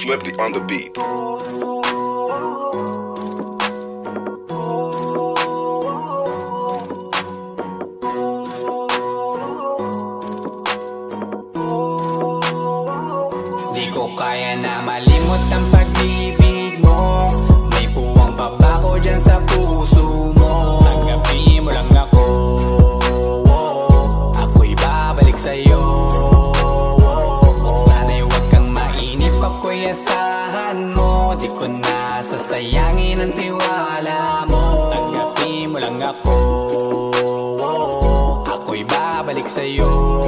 Flipped on the beat. Di ko kaya na malimot ang pag-ibig mo. May puwang babago dyan sa puso mo. Tanggapin mo lang ako, ako'y babalik sa'yo. Sana'y huwag kang mainip, ako'y asahan mo. Di ko na sasayangin ang tiwala mo. Tanggapin mo lang ako, ako'y babalik sa'yo.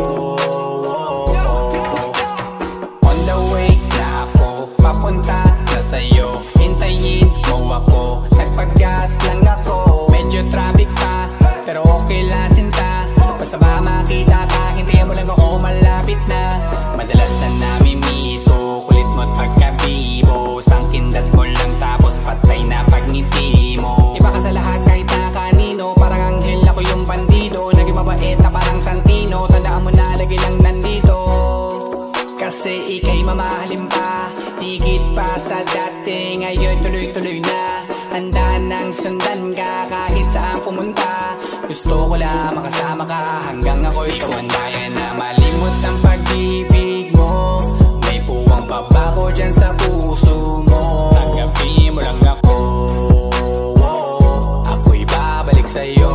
Papunta na sa'yo, hintayin mo ako. Nagpag-gas lang ako, medyo traffic pa, pero okay lang sinta. Basta ba makita ka, hintayin mo lang ako, malapit na. Madalas na namimiso, kulit mo't pagkabibo. Sangkindat mo lang tapos patay na pagngiti mo. Iba ka sa lahat kahit na kanino, parang anghel ako yung bandido. Naging mabait na parang Santino, tandaan mo na lagi lang nandito. Kasi ika'y mamahalin pa, higit pa sa dati. Ngayon tuloy-tuloy na, handa nang sundan ka kahit saan pumunta. Gusto ko lang makasama ka hanggang ako'y tumanda. Kaya na malimot ang pag-ibig mo. May puwang babago dyan sa puso mo. Tanggapin mo lang ako, ako'y babalik sa'yo.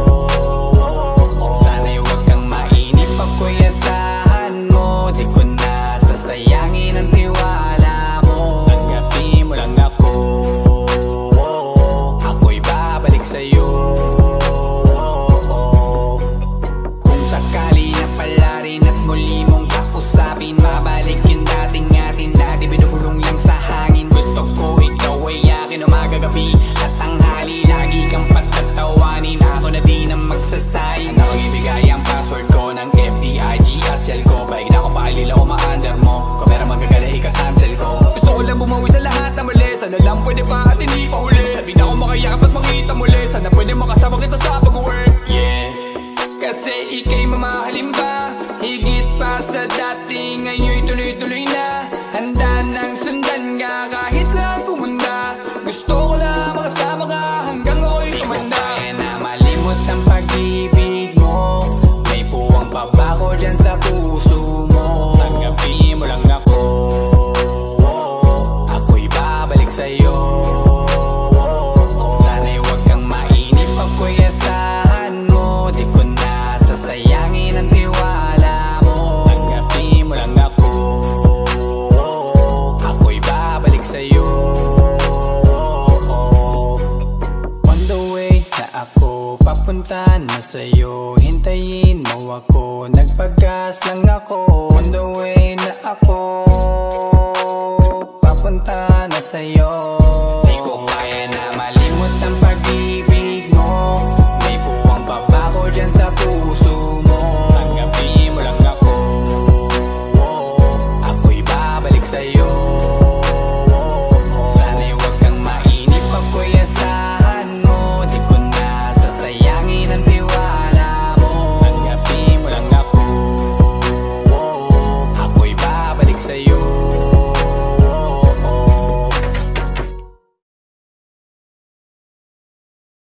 Sana'y huwag kang mainip, ako'y asahan mo. Di ko na sasayangin ang tiwala mo. Tanggapin mo lang ako, ako'y babalik sa'yo. Kung sakali na pala rin at muli mong kausapin, mabalik yung dating atin na di binubulong lang sa hangin. Gusto ko ikaw ay akin umagabi at tanghali, lagi kang pagtatawanin. Ako na din ang magsasayin. Ako ibigay ang password ko ng FBIG at cell ko. Paig na ako pakalila o ma-under mo. Kung meron magagala ika-cancel ko. Gusto ko lang bumawi sa lahat na mali. Sana lang pwede pa at hindi pa huli. Sabi na ako makayakap at makita muli. Sana pwede makasama kita sa pag-uwi. Yeah, kasi ika'y mamahalin pa, higit pa sa dati. Ngayon'y tuloy-tuloy na, handa nang sundan ka kahit saan pumunta. Gusto ko lang makasama ka hanggang ako'y tumanda. Kaya na malimot ang pag-ibig mo. May puwang babago dyan sa puso mo. Tanggapin mo lang ako, ako'y babalik sa'yo. Sana'y huwag kang mainip, ako'y asahan mo. Di ko na sasayangin ang tiwala mo. Tanggapin mo lang ako, ako'y babalik sa'yo. On the way na ako, papunta na sa'yo, hintayin mo ako. Nagpag-gas lang ako. On the way na ako, papunta na sa'yo.